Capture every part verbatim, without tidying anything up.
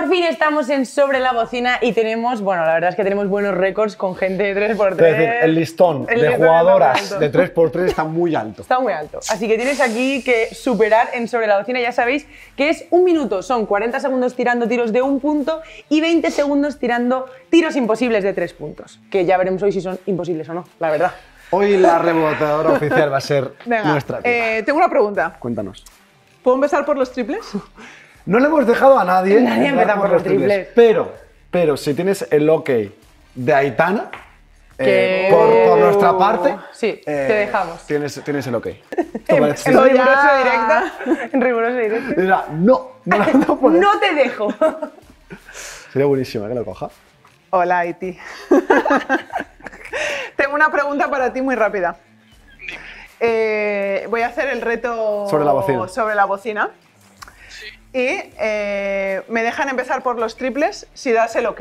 Por fin estamos en Sobre la Bocina y tenemos, bueno, la verdad es que tenemos buenos récords con gente de tres por tres. Es decir, el listón el de listón jugadoras de tres por tres está muy alto. Está muy alto. Así que tienes aquí que superar en Sobre la Bocina. Ya sabéis que es un minuto, son cuarenta segundos tirando tiros de un punto y veinte segundos tirando tiros imposibles de tres puntos. Que ya veremos hoy si son imposibles o no, la verdad. Hoy la rebotadora oficial va a ser Venga, nuestra tía. eh, tengo una pregunta. Cuéntanos. ¿Puedo empezar por los triples? No le hemos dejado a nadie. Nadie empezar empieza por los triples. Pero, pero si tienes el ok de Aitana, Que- eh, por, por nuestra parte, Sí, te dejamos. Tienes, tienes el ok. En, ¿Te parece? en Estoy riguroso ya- directa. En riguroso directo. Mira, no, no, no, no puedes. No te dejo. Sería buenísimo que lo coja. Hola, Haití. Tengo una pregunta para ti muy rápida. Eh, voy a hacer el reto Sobre la bocina. sobre la bocina. Y eh, me dejan empezar por los triples si das el ok.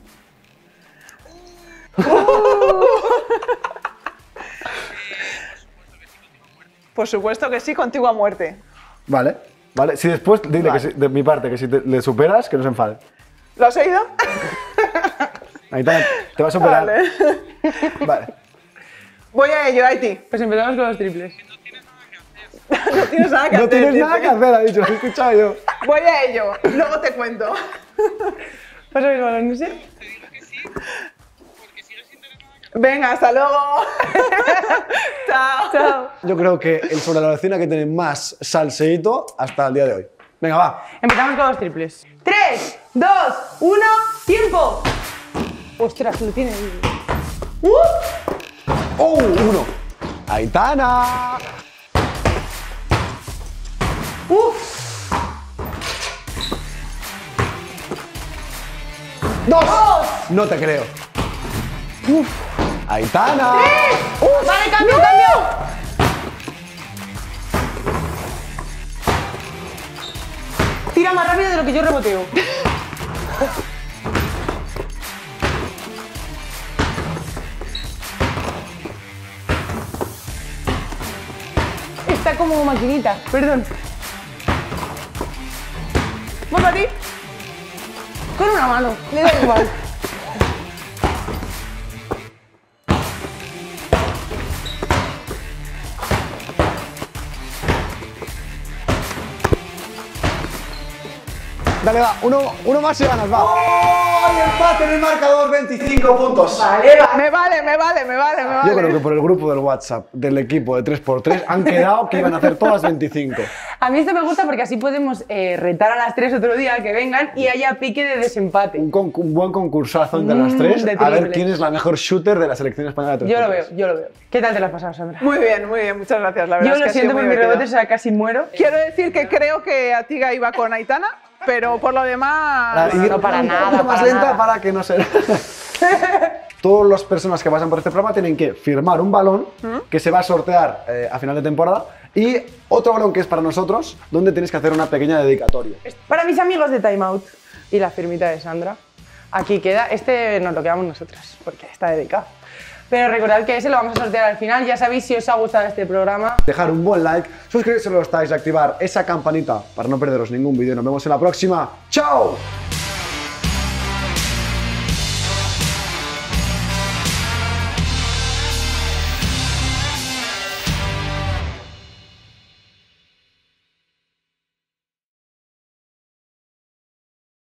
Por supuesto que sí, contigo a muerte. Vale, vale. Si después, dile Vale. que si- de mi parte, que si te- le superas, que no se enfade. ¿Lo has oído? Aitana, te va a superar. Vale. Vale. Voy a ello, Haití. Pues empezamos con los triples. No tienes nada que No hacer. tienes dice. nada que hacer, ha dicho, lo he escuchado yo. Voy a ello, luego te cuento. ¿Pasa el balón, no sé? Venga, hasta luego. Chao. Chao. Yo creo que el sobre la vecina que tiene más salseíto hasta el día de hoy. Venga, va. Empezamos con los triples. tres, dos, uno, ¡tiempo! Ostras, lo tiene. ¡Uh! ¡Oh! Uno. Aitana. ¡Uf! ¡Dos! No te creo. Aitana. ¡Uh! ¡Vale, cambio, cambio! Tira más rápido de lo que yo reboteo. Está como maquinita, perdón. ¿Vamos a ti? Con una mano, le da igual. Dale, va. Uno, uno más y ganas, va. ¡Oh! Hay empate en el marcador, veinticinco puntos. Vale, va. Me vale, me vale, me vale, me vale. Yo creo que por el grupo del WhatsApp del equipo de tres por tres han quedado que iban a hacer todas veinticinco. A mí esto me gusta porque así podemos eh, retar a las tres otro día que vengan y haya pique de desempate. Un, con- un buen concursazo entre las Mm, tres. de A ver triple. quién es la mejor shooter de la selección española de tres Yo lo por veo, tres. yo lo veo. ¿Qué tal te lo has pasado, Sandra? Muy bien, muy bien, muchas gracias. La verdad Yo es que lo ha sido siento muy por mis divertido. rebotes, o sea, casi muero. Quiero decir que creo que Atiga iba con Aitana, pero por lo demás... Para ir no, para un nada, poquito más para lenta nada. para que no se... Todas las personas que pasan por este programa tienen que firmar un balón que se va a sortear eh, a final de temporada y otro balón que es para nosotros, donde tienes que hacer una pequeña dedicatoria. Para mis amigos de Time Out y la firmita de Sandra, aquí queda. Este nos lo quedamos nosotras, porque está dedicado. Pero recordad que ese lo vamos a sortear al final. Ya sabéis si os ha gustado este programa. Dejar un buen like, suscribirse si no lo estáis, activar esa campanita para no perderos ningún vídeo. Nos vemos en la próxima. ¡Chao!